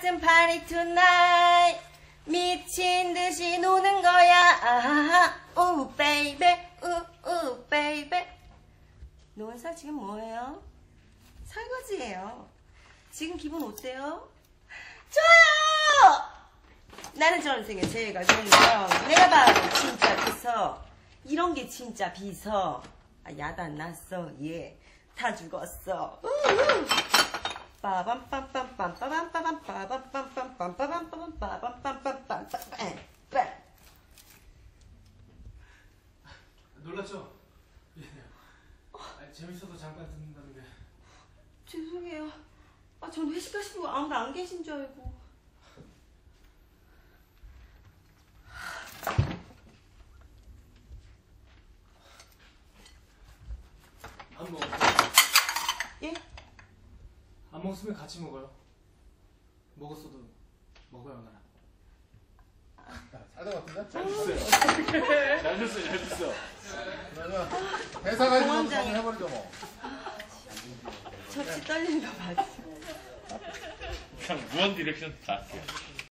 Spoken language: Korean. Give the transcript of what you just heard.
같은 파리 투나잇 미친 듯이 노는 거야. 아하하 우 베이베 우 베이베. 노은사 지금 뭐예요? 설거지예요. 지금 기분 어때요? 좋아요. 나는 저런 생에 제가 좋은데요. 내가 바로 진짜 비서. 이런 게 진짜 비서. 아, 야단 났어. 예. 다 죽었어. 빠밤빰빰빰 빠밤빠밤 빠밤빰빰 빠밤빠밤 빠밤빰빰 빰빰. 놀랐죠? 예. 재밌어서 잠깐 듣는다는데. 죄송해요. 아, 전 회식하시고 안 계신 줄 알고. 안 먹어. 예? 안 먹었으면 같이 먹어요. 먹었어도 먹어요, 나랑. 사도 같은데? 잘 됐어요. 잘 됐어요, 잘 됐어. 그러면 회사 가지고 공황장애. 한번 해버리죠 뭐. 저 지 떨리는 거 봤어. 그냥 무한 디렉션 다 할게요.